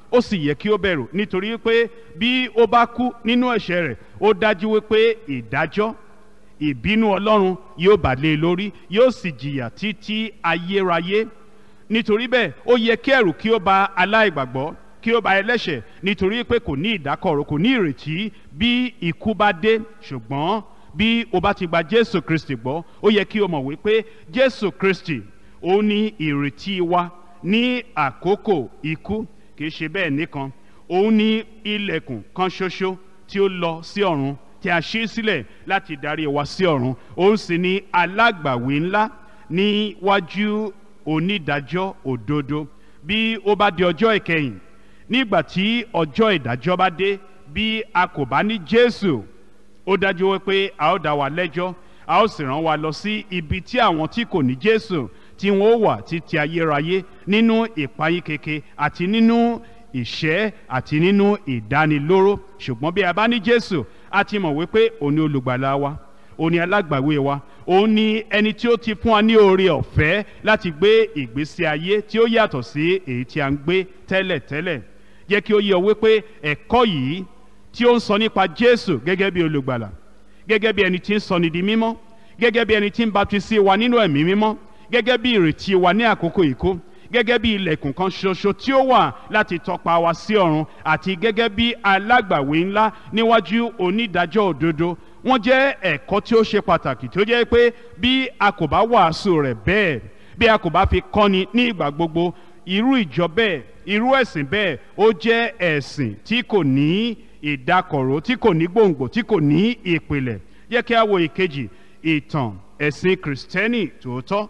ó sì yẹ kí ó bẹ̀rù nítorí pé bí ó bá kú nínú ẹ̀ṣẹ̀ rẹ̀ ó dájú wípé ìdájọ́ ìbínú Ọlọ́run yóò bà lé lórí, yóò sì jìyà títí ayérayé. Nítorí bẹ́ẹ̀ ó yẹ kí ẹ̀rù kí ó bà aláìgbàgbọ́, kí ó bà ẹlẹ́ṣẹ̀, nítorí pé kò ní ìdákọ̀ró, kò ní ìrètí bí ikú bá dé. Ṣùgbọ́n bí o bá ti gba Jésù Kristi gbọ́, ó yẹ kí o mọ̀ wípé Jésù Kristi ó ní ìrètí wa ní àkókò ikú. Kì í ṣe bẹ́ẹ̀ nìkan, òun ní ilẹ̀kùn kan ṣoṣo tí ó lọ sí ọ̀run, tí a ṣí sílẹ̀ láti darí wa sí ọ̀run. Òun sì ní alágbàwí ńlá níwájú onídàájọ́ òdodo. Bí ó bá di ọjọ́ ìkẹyìn, nígbà tí ọjọ́ ìdájọ́ bá dé, bí a kò bá ní Jésù, ó dájú wípé a ó dá wa lẹ́jọ́, a ó sì rán wa lọ sí ibi tí àwọn tí kò ní Jésù tí wọ́n ó wà títí ayérayé nínú ìpayín keke àti nínú ìṣẹ́ àti nínú ìdánilóró. Ṣùgbọ́n bí a bá ní Jésù, a ti mọ̀ wípé òun ni olùgbàlà wa, òun ni alágbàwé wa, òun ni ẹni tí ó ti fún wa ní oore ọ̀fẹ́ láti gbé ìgbésí ayé tí ó yàtọ̀ sí èyí tí a ń gbé tẹ́lẹ̀tẹ́lẹ̀. Jẹ́ kí ó yé ọ wípé ẹ̀kọ́ yìí tí ó ń sọ nípa Jésù gẹ́gẹ́ bí olùgbàlà, gẹ́gẹ́ bí ẹni tí ń sọni di mímọ́, gẹ́gẹ́ bí ẹni tí ń baptisi wa nínú ẹ̀mí mímọ́, gẹ́gẹ́ bí ìrètí wa ní àkókò ikú, gẹ́gẹ́ bí ilẹ̀kùn kan ṣoṣo tí ó wà láti tọpa wa sí ọ̀run, àti gẹ́gẹ́ bí alágbàwé ńlá níwájú onídàájọ́ òdodo. Wọ́n jẹ́ ẹ̀kọ́ tí ó ṣe pàtàkì, tí ó jẹ́ pé bí a kò bá wàásù rẹ̀ bẹ́ẹ̀, bí a kò bá fi kọ́ni ní ìgbà gbogbo, irú ìjọ bẹ́ẹ̀, irú ẹ̀sìn bẹ́ẹ̀, ó jẹ́ ẹ̀sìn tí kò ní ìdákọ̀ró, tí kò ní gbòǹgbò, tí kò ní ìpìlẹ̀. Jẹ́ kí a wo ìkejì, ìtàn ẹ̀sìn Kristiani tòótọ́.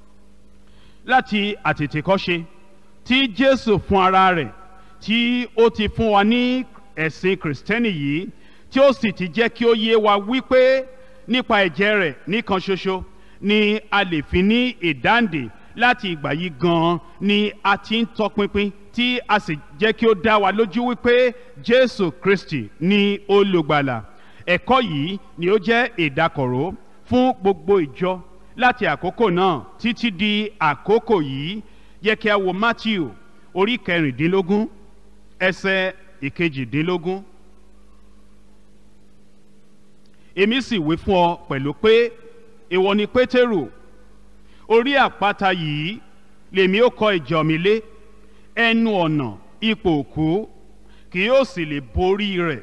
Láti àtètèkọ́ṣe tí Jésù fún ara rẹ̀ tí ó ti fún wa ní ẹ̀sìn Kristiani yìí, tí ó sì ti jẹ́ kí ó yé wa wípé nípa ẹ̀jẹ̀ rẹ̀ nìkan ṣoṣo ni a lè fi ní ìdáǹdè. Láti ìgbà yìí gan-an ni a ti ń tọpinpin tí a sì jẹ́ kí ó dá wa lójú wípé Jésù Kristi ni olùgbàlà. Ẹ̀kọ́ yìí ni ó jẹ́ ìdákọ̀ró fún gbogbo ìjọ láti àkókò náà títí di àkókò yìí. Yẹ kí a wo Matthew orí kẹrìndínlógún ẹsẹ̀ ìkejìdínlógún. Èmi sì wí fún ọ pẹ̀lú pé ìwọ ni Pétérù, orí àpáta yìí lèmi ó kọ́ ìjọ mi lé, ẹnu ọ̀nà ipò òkú kì yóò sì lè borí rẹ̀.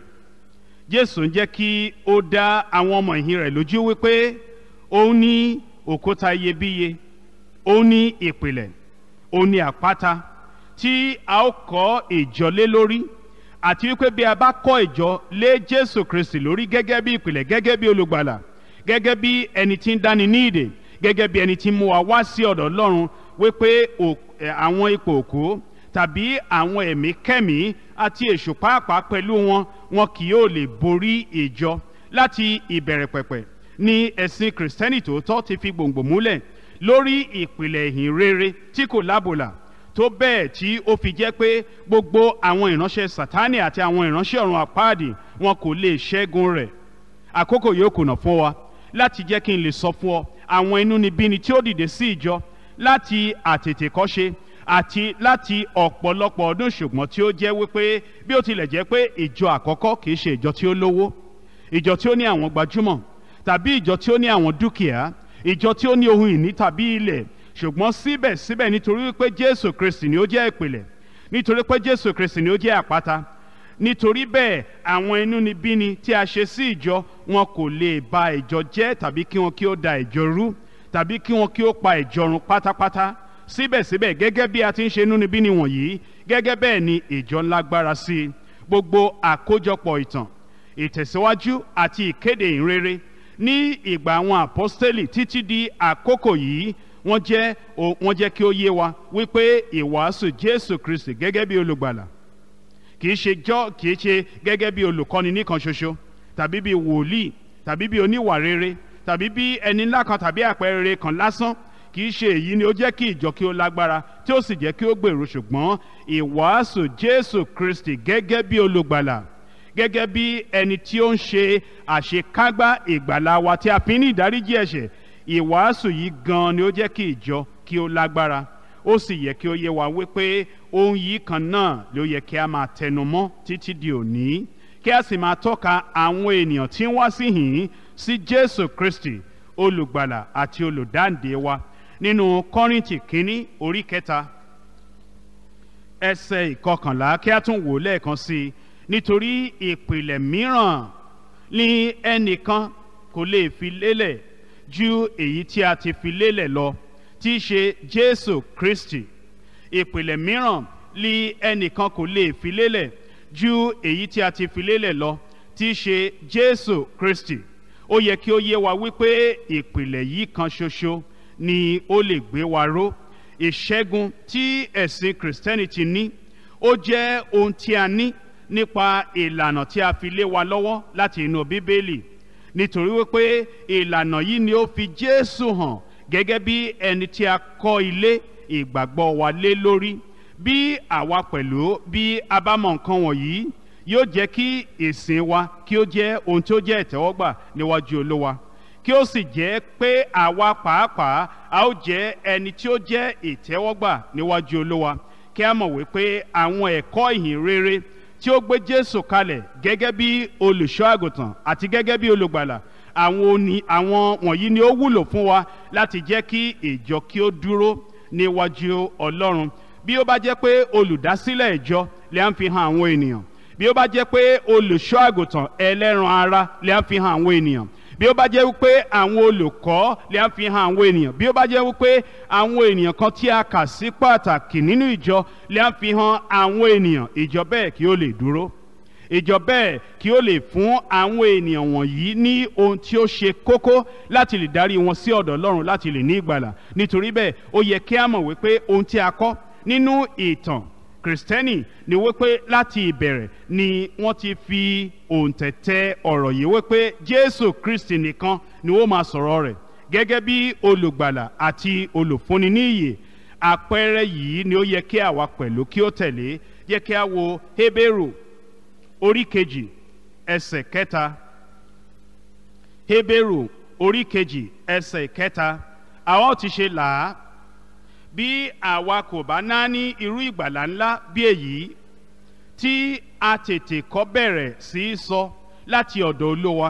Jésù ń jẹ́ kí ó dá àwọn ọmọ ìhìn rẹ̀ lójú wípé òun ní òkúta iyebíye, òun ní ìpìlẹ̀, òun ní àpáta tí a ó kọ́ ìjọ lé lórí, àti wípé bí a bá kọ́ ìjọ lé Jésù Kristi lórí gẹ́gẹ́ bí ìpìlẹ̀, gẹ́gẹ́ bí olùgbàlà, gẹ́gẹ́ bí ẹni tí ń dáni ní ìdè, gẹ́gẹ́ bí ẹni tí mú wa wá sí ọ̀dọ̀ Ọlọ́run, wípé àwọn ipò òkú tàbí àwọn ẹ̀mí kẹ́mí àti èṣù pàápàá pẹ̀lú wọn, wọn kì yóò lè borí ìjọ. Láti ìbẹ̀rẹ̀ pẹ̀pẹ̀ ni ẹ̀sìn Kristiani tòótọ́ ti fi gbòǹgbò múlẹ̀ lórí ìpìlẹ̀ ìhìn rere tí kò lábòlà, tó bẹ́ẹ̀ tí ó fi jẹ́ pé gbogbo àwọn ìránṣẹ́ Sátánì àti àwọn ìránṣẹ́ ọ̀run àpáàdì wọn kò lè ṣẹ́gun rẹ̀. Àkókò yóò kùnà fún wa láti jẹ́ kí n lè sọ fún ọ àwọn inúnibíni tí ó dìde sí ìjọ láti àtètèkọ́ṣe àti láti ọ̀pọ̀lọpọ̀ ọdún, ṣùgbọ́n tí ó jẹ́ wípé bí ó tilẹ̀ jẹ́ pé ìjọ àkọ́kọ́ kìí ṣe ìjọ tí ó lówó, ìjọ tí ó ní àwọn gbajúmọ̀, tàbí ìjọ tí ó ní àwọn dúkìá, ìjọ tí ó ní ohun ìní tàbí ilẹ̀, ṣùgbọ́n síbẹ̀síbẹ̀ nítorí wípé Jésù Kristi ni ó jẹ́ ìpìlẹ̀, nítorí pé Jésù Kristi ni ó jẹ́ àpáta, nítorí bẹ́ẹ̀ àwọn inúnibíni tí a ṣe sí ìjọ wọn kò lè ba ìjọ jẹ́ tàbí kí wọn kí ó da ìjọ rú tàbí kí wọn kí ó pa ìjọ run pátápátá. Síbẹ̀síbẹ̀ gẹ́gẹ́ bí a ti ń ṣe inúnibíni wọ̀nyí, gẹ́gẹ́ bẹ́ẹ̀ ni ìjọ ń lágbára sí i. Gbogbo àkójọpọ̀ ìtàn, ìtẹ̀síwájú àti ìkéde ìrere ní ìgbà àwọn àpọ́stélì títí di àkókò yìí, wọ́n jẹ́ wọ́n jẹ́ kí ó yé wa wípé ìwàásù Jésù Kristi gẹ́gẹ́ bí olùgbàlà kìí ṣe jọ́ kìí ṣe gẹ́gẹ́ bí olùkọ́ni nìkan ṣoṣo, tàbí bí wòlíì, tàbí bí oníwà rere, tàbí bí ẹni ńlá kan tàbí àpẹẹrẹ kan lásán. Kìí ṣe èyí ni ó jẹ́ kí ìjọ kí ó lágbára tí ó sì jẹ́ kí ó gbèrú, ṣùgbọ́n ìwàásù Jésù Kristi gẹ́gẹ́ bí olùgbàlà, gẹ́gẹ́ bí ẹni tí ó ń ṣe àṣekágbá ìgbàlà wa tí a fi ní ìdáríjì ẹ̀ṣẹ̀. Ìwàásù yìí gan ni ó jẹ́ kí ìjọ kí ó lágbára. ó sì yẹ kí ó yé wa wípé ohun yìí kan náà ló yẹ kí a máa tẹnu mọ́ títí di òní, kí a sì máa tọ́ka àwọn ènìyàn tí ń wá sí hìn sí Jésù Kristi olùgbàlà àti olùdáǹdè wa. Nínú Kọ́ríńtì kínní orí kẹta ẹsẹ̀ ìkọkànlá, kí a tún wò lẹ́ẹ̀kan sí i. Nítorí ìpìlẹ̀ mìíràn ni ẹnìkan kò lè fi lélẹ̀ ju èyí tí a ti fi lélẹ̀ lọ, tí í ṣe Jésù Kristi. Ìpìlẹ̀ mìíràn ni ẹnìkan kò lè fi lélẹ̀ ju èyí tí a ti fi lélẹ̀ lọ, tí í ṣe Jésù Kristi. Ó yẹ kí ó yé wa wípé ìpìlẹ̀ yìí kan ṣoṣo ni ó lè gbé wa ró. Ìṣẹ́gun tí ẹ̀sìn Kristiani ti ní, ó jẹ́ ohun tí a ní nípa ìlànà tí a fi lé wa lọ́wọ́ láti inú Bíbélì, nítorí wípé ìlànà yìí ni ó fi Jésù hàn gẹ́gẹ́ bí ẹni tí a kọ́ ilé ìgbàgbọ́ wa lé lórí. Bí àwa pẹ̀lú bí a bá mọ nǹkan wọ̀nyí, yóò jẹ́ kí ìsìn wa kí ó jẹ́ ohun tí ó jẹ́ ìtẹ́wọ́gbà níwájú Olúwa, kí ó sì jẹ́ pé àwa pàápàá a ó jẹ́ ẹni tí ó jẹ́ ìtẹ́wọ́gbà níwájú Olúwa. Kí a mọ̀ wípé àwọn ẹ̀kọ́ ìhìn rere tí ó gbé Jésù kalẹ̀ gẹ́gẹ́ bí olùṣọ́ àgùntàn àti gẹ́gẹ́ bí olùgbàlà, àwọn wọ̀nyí ni ó wúlò fún wa láti jẹ́ kí ìjọ kí ó dúró níwájú Ọlọ́run. Bí ó bá jẹ́ pé olùdásílẹ̀ ìjọ lè ń fi hàn àwọn ènìyàn, bí ó bá jẹ́ pé olùṣọ́ àgùntàn ẹlẹ́ran ara lè ń fi hàn àwọn ènìyàn, bí ó bá jẹ́ wípé àwọn olùkọ́ lè ń fi hàn àwọn ènìyàn, bí ó bá jẹ́ wípé àwọn ènìyàn kan tí a kà sí pàtàkì nínú ìjọ lè ń fi hàn àwọn ènìyàn, ìjọ bẹ́ẹ̀ kí ó lè dúró. Ìjọ bẹ́ẹ̀ kí ó lè fún àwọn ènìyàn wọ̀nyí ní ohun tí ó ṣe kókó láti lè darí wọn sí ọ̀dọ̀ Ọlọ́run láti lè ní ìgbàlà. Nítorí bẹ́ẹ̀ ó yẹ kí a mọ̀ wípé ohun tí a kọ́ nínú ìtàn Kristiani ni wípé láti ìbẹ̀rẹ̀ ni wọ́n ti fi òǹtẹ̀tẹ̀ ọ̀rọ̀ yìí wípé Jésù Kristi nìkan ni ó máa sọ̀rọ̀ rẹ̀ gẹ́gẹ́ bí olùgbàlà àti olùfúnni ní ìyè. Àpẹẹrẹ yìí ni ó yẹ kí àwa pẹ̀lú kí ó tẹ̀lé. Yẹ kí a wo Hébérù orí kejì ẹsẹ̀ kẹta. Hébérù orí kejì ẹsẹ̀ kẹta. Àwa ó ti ṣe là á bí àwa kò bá náání irú ìgbàlà ńlá bí èyí tí a tètè kọ́ bẹ̀rẹ̀ sí í sọ láti ọ̀dọ̀ Olúwa,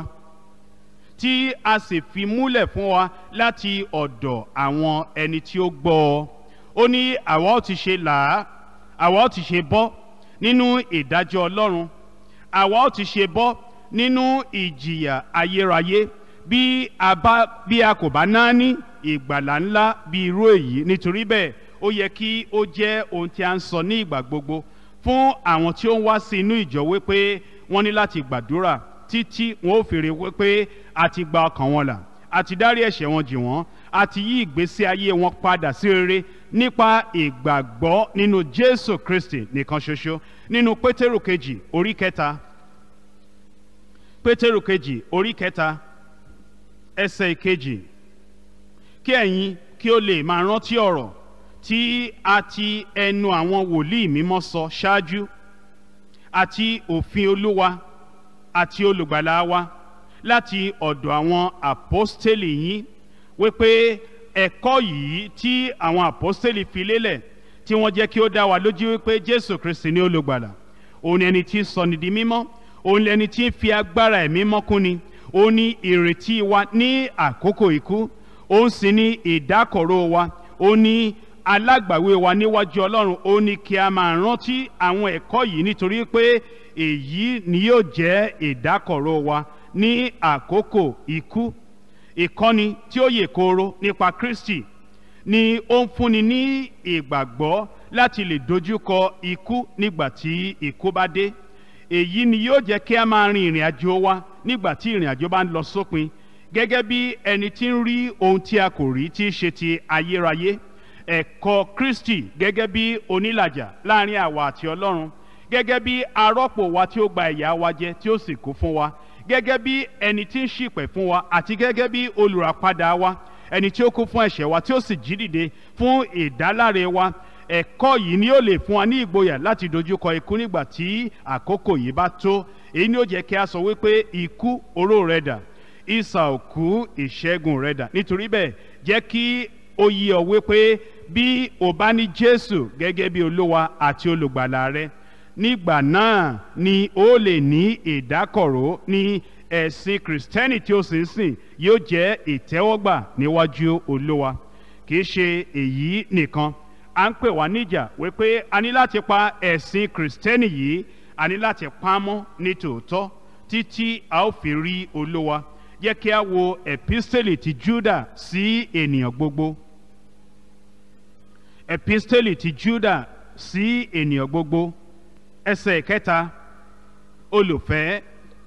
tí a sì fi múlẹ̀ fún wa láti ọ̀dọ̀ àwọn ẹni tí ó gbọ́ ọ. Ó ní àwa ó ti ṣe là á, àwa ó ti ṣe bọ́ nínú ìdájọ́ Ọlọ́run, àwa ó ti ṣe bọ́ nínú ìjìyà ayérayé bí a bá bí a kò bá náání ìgbàlà ńlá bí irú èyí. Nítorí bẹ́ẹ̀ ó yẹ kí ó jẹ́ ohun tí a ń sọ ní ìgbà gbogbo fún àwọn tí ó ń wá sí inú ìjọ wípé wọ́n ní láti gbàdúrà títí wọn ó fèrè wípé a ti gba ọkàn wọn là, a ti dárí ẹ̀ṣẹ̀ wọn jì wọ́n, a ti yí ìgbésí ayé wọn padà sí rere nípa ìgbàgbọ́ nínú Jésù Kristi nìkan ṣoṣo. Nínú Pétérù kejì orí kẹta, Pétérù kejì orí kẹta ẹsẹ̀ ìkejì. Kí ẹ̀yin kí ó lè máa rántí ọ̀rọ̀ tí a ti ẹnu àwọn wòlíì mímọ́ sọ ṣáájú, àti òfin Olúwa àti olùgbàlà wa láti ọ̀dọ̀ àwọn àpọ́stélì yín, wípé ẹ̀kọ́ yìí tí àwọn àpọ́stélì fi lélẹ̀, tí wọ́n jẹ́ kí ó dá wa lójú wípé Jésù Kristi ni olùgbàlà, òun ni ẹni tí ń sọni di mímọ́, òun ni ẹni tí ń fi agbára ẹ̀mí mọ́ kúnni, òun ni ìrètí wa ní àkókò ikú, òun sì ni ìdákọ̀ró wa, òun ni alágbàwé wa níwájú Ọlọ́run. Ó ní kí a máa rántí àwọn ẹ̀kọ́ yìí nítorí pé èyí ni yóò jẹ́ ìdákọ̀ró wa ní àkókò ikú. Ìkọ́ni tí ó yè kooro nípa Kristi ni ó ń fúnni ní ìgbàgbọ́ láti lè dojúkọ ikú nígbà tí ikú bá dé. Èyí ni yóò jẹ́ kí a máa rin ìrìn àjò wa nígbà tí ìrìn àjò bá ń lọ sópin, gẹ́gẹ́ bí ẹni tí ń rí ohun tí a kò rí, tí í ṣe ti ayérayé. Ẹ̀kọ́ Kristi gẹ́gẹ́ bí onílàjà láàrin àwa àti Ọlọ́run, gẹ́gẹ́ bí arọ́pò wa tí ó gba ìyà wa jẹ tí ó sì kú fún wa, gẹ́gẹ́ bí ẹni tí ń ṣìpẹ̀ fún wa, àti gẹ́gẹ́ bí olùràpadà wa, ẹni tí ó kú fún ẹ̀ṣẹ̀ wa tí ó sì jí dìde fún ìdáláre wa. Ẹ̀kọ́ yìí ni ó lè fún wa ní ìgboyà láti dojúkọ ikú nígbà tí àkókò yìí bá tó. Èyí ni ó jẹ́ kí a sọ wípé ikú oró rẹ̀ dà, ìsà òkú ìṣẹ́gun rẹ̀ dà. Nítorí bẹ́ẹ̀ jẹ́ kí ó yé ọ wípé bí o bá ní Jésù gẹ́gẹ́ bí Olúwa àti olùgbàlà rẹ, nígbà náà ni ó lè ní ìdákọ̀ró ní ẹ̀sìn Kristiani tí ó sì ń sìn yóò jẹ́ ìtẹ́wọ́gbà níwájú Olúwa. Kì í ṣe èyí nìkan, à ń pè wá níjà wípé a ní láti pa ẹ̀sìn Kristiani yìí, a ní láti pamọ́ ní tòótọ́ títí a ó fi rí Olúwa. Jẹ́ kí a wo episteli ti Júdà sí ènìyàn gbogbo. Episteli ti Júdà sí ènìyàn gbogbo, ẹsẹ̀ kẹta. Olùfẹ́,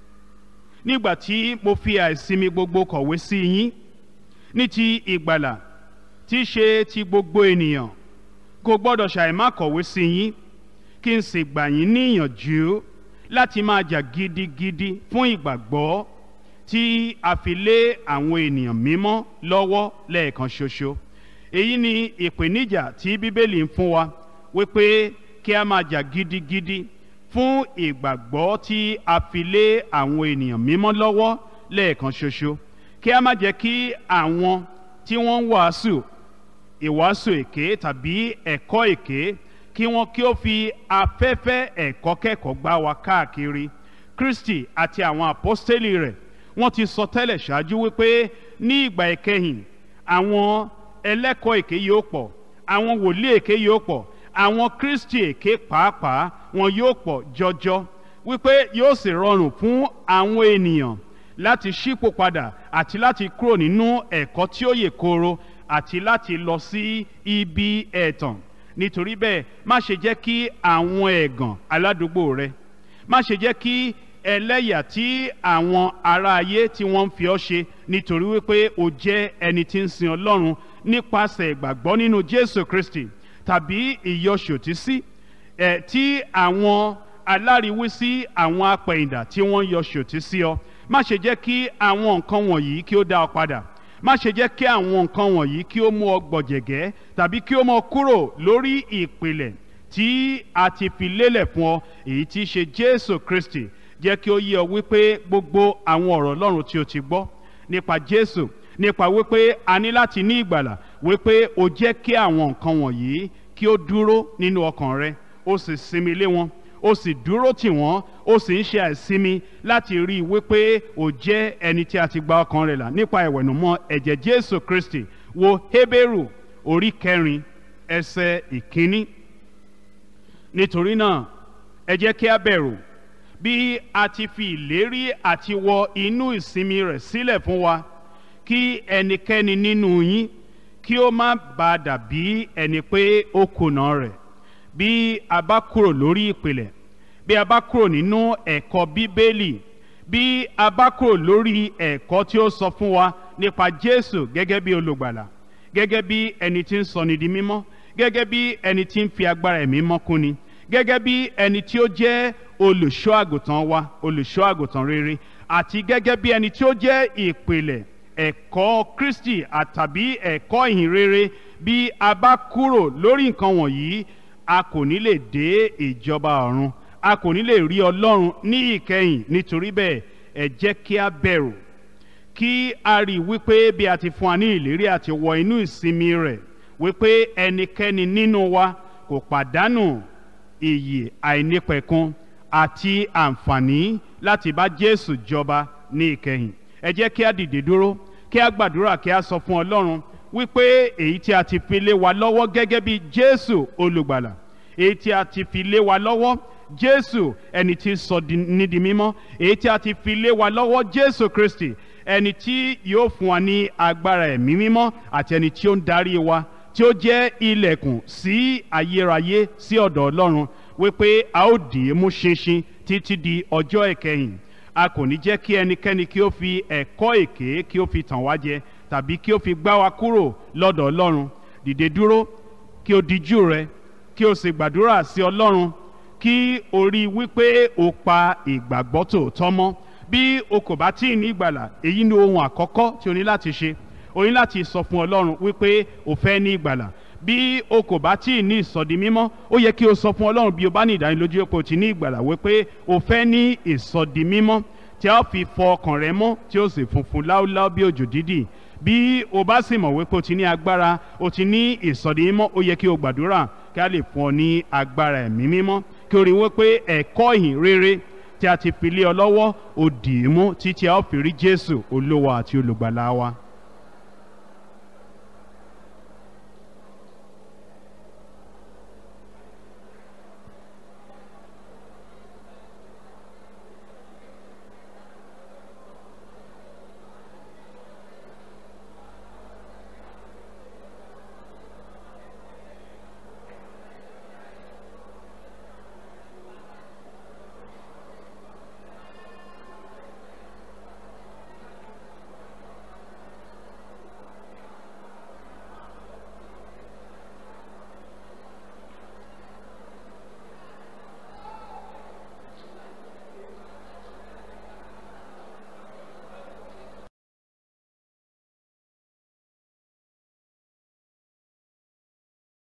nígbà tí mo fi àìsinmi gbogbo kọ̀wé sí yín ní ti ìgbàlà tí í ṣe ti gbogbo ènìyàn, kò gbọ́dọ̀ ṣàìmá kọ̀wé sí yín, kí n sì gbà yín níyànjú láti máa jà gidigidi fún ìgbàgbọ́ tí a fi lé àwọn ènìyàn mímọ́ lọ́wọ́ lẹ́ẹ̀kan ṣoṣo. Èyí ni ìpèníjà tí Bíbélì ń fún wa, wípé kí a máa jà gidigidi fún ìgbàgbọ́ tí a fi lé àwọn ènìyàn mímọ́ lọ́wọ́ lẹ́ẹ̀kan ṣoṣo. Kí a má jẹ́ kí àwọn tí wọ́n ń wàásù ìwàásù èké tàbí ẹ̀kọ́ èké kí wọ́n kí ó fi afẹ́fẹ́ ẹ̀kọ́ kẹ́kọ̀ọ́ gbá wa káàkiri. Kristi àti àwọn àpọ́stélì rẹ̀ wọ́n ti sọ tẹ́lẹ̀ ṣáájú wípé ní ìgbà ìkẹyìn àwọn ẹlẹ́kọ̀ọ́ èké yóò pọ̀, àwọn wòlíì èké yóò pọ̀, àwọn Kristi èké pàápàá wọn yóò pọ̀ jọjọ, wípé yóò sì rọrùn fún àwọn ènìyàn láti ṣípò padà àti láti kúrò nínú ẹ̀kọ́ tí ó yè kooro àti láti lọ sí ibi ẹ̀tàn. Nítorí bẹ́ẹ̀, má ṣe jẹ́ kí àwọn ẹ̀gàn aládùúgbò rẹ, má ṣe jẹ́ kí ẹlẹ́yà tí àwọn ará ayé tí wọ́n ń fi ọ́ ṣe nítorí wípé o jẹ́ ẹni tí ń sin Ọlọ́run nípasẹ̀ ìgbàgbọ́ nínú Jésù Kristi, tàbí ìyọṣòtísí ẹ̀ tí àwọn aláriwísí àwọn apẹ̀yìndà tí wọ́n ń yọṣòtísí ọ. Má ṣe jẹ́ kí àwọn nǹkan wọ̀nyí kí ó dá ọ padà. Má ṣe jẹ́ kí àwọn nǹkan wọ̀nyí kí ó mú ọ gbọ̀jẹ̀gẹ́ tàbí kí ó mú ọ kúrò lórí ìpìlẹ̀ tí a ti fi lélẹ̀ fún ọ, èyí tí í ṣe Jésù Kristi. Jẹ́ kí ó yé ọ wípé gbogbo àwọn ọ̀rọ̀ Ọlọ́run tí o ti gbọ́ nípa Jésù, nípa wípé a ní láti ní ìgbàlà, wípé o jẹ́ kí àwọn nǹkan wọ̀nyí kí ó dúró nínú ọkàn rẹ, o sì sinmi lé wọn, o sì dúró tì wọ́n, o sì ń ṣe àìsinmi láti rí i wípé o jẹ́ ẹni tí a ti gba ọkàn rẹ̀ là nípa ìwẹ̀nùmọ́ ẹ̀jẹ̀ Jésù Kristi. Wo Hébérù orí kẹrin ẹsẹ̀ ìkíní. Nítorí náà ẹ jẹ́ kí a bẹ̀rù, bí a ti fi ìlérí àti wọ inú ìsinmi rẹ̀ sílẹ̀ fún wa, kí ẹnikẹ́ni nínú yín kí ó má bàa dàbí ẹni pé ó kùnà rẹ̀. Bí a bá kúrò lórí ìpìlẹ̀, bí a bá kúrò nínú ẹ̀kọ́ Bíbélì, bí a bá kúrò lórí ẹ̀kọ́ tí ó sọ fún wa nípa Jésù gẹ́gẹ́ bí olùgbàlà, gẹ́gẹ́ bí ẹni tí ń sọni di mímọ́, gẹ́gẹ́ bí ẹni tí ń fi agbára ẹ̀mí mọ́ kúni, gẹ́gẹ́ bí ẹni tí ó jẹ́ olùṣọ́ àgùntàn wa, olùṣọ́ àgùntàn rere, àti gẹ́gẹ́ bí ẹni tí ó jẹ́ ìpìlẹ̀ ẹ̀kọ́ Kristi àtàbí ẹ̀kọ́ ìhìn rere. Bí a bá kúrò lórí nǹkan wọ̀nyí, a kò ní lè dé ìjọba ọ̀run, a kò ní lè rí Ọlọ́run ní ìkẹyìn. Nítorí bẹ́ẹ̀, ẹ jẹ́ kí a bẹ̀rù, kí a rí wípé bí a ti fún wa ní ìlérí àti wọ inú ìsinmi rẹ̀, wípé ẹnikẹ́ni nínú wa kò pàdánù ìyè àìnípẹ̀kun àti àǹfààní láti bá Jésù jọba ní ìkẹyìn. Ẹ jẹ́ kí a dìde dúró, kí a gbàdúrà, kí a sọ fún Ọlọ́run wípé èyí tí a ti fi lé wa lọ́wọ́ gẹ́gẹ́ bí Jésù olùgbàlà, èyí tí a ti fi lé wa lọ́wọ́ Jésù ẹni tí sọ ní di mímọ́, èyí tí a ti fi lé wa lọ́wọ́ Jésù Kristi ẹni tí yóò fún wa ní agbára ẹ̀mí mímọ́ àti ẹni tí ó ń darí wa, tí ó jẹ́ ilẹ̀kùn sí ayérayé, sí ọ̀dọ̀ Ọlọ́run, wípé a ó dì í mú ṣinṣin títí di ọjọ́ ìkẹyìn. A kò ní jẹ́ kí ẹnikẹ́ni kí ó fi ẹ̀kọ́ èké kí ó fi tàn wá jẹ tàbí kí ó fi gbá wa kúrò lọ́dọ̀ Ọlọ́run. Dìde dúró, kí o dijú rẹ, kí o sì gbàdúrà sí Ọlọ́run, kí o rí wípé o pa ìgbàgbọ́ tòótọ́ mọ́. Bí o kò bá tí ì ní ìgbàlà, èyí ni ohun àkọ́kọ́ tí o ní láti ṣe. O ní láti sọ fún Ọlọ́run wípé o fẹ́ ní ìgbàlà. Bí o kò bá tí ì ní ìsọdi mímọ́, ó yẹ kí o sọ fún Ọlọ́run bí o bá ní ìdánilójú pé o ti ní ìgbàlà, wípé o fẹ́ ní ìsọdi mímọ́ tí a fi fọ ọkàn rẹ mọ́, tí ó sì funfun láúláú bí òjò dídì. bí o bá sì mọ̀ wípé o ti ní agbára, o ti ní ìsọdi mímọ́, ó yẹ kí o gbàdúrà kí a lè fún ọ ní agbára ẹ̀mí mímọ́, kí o rí wípé ẹ̀kọ́ ìhìn rere tí a ti fi lé ọ lọ́wọ́ ó dì í mú títí a ó fi rí Jésù olówó àti olùgbàlà wa.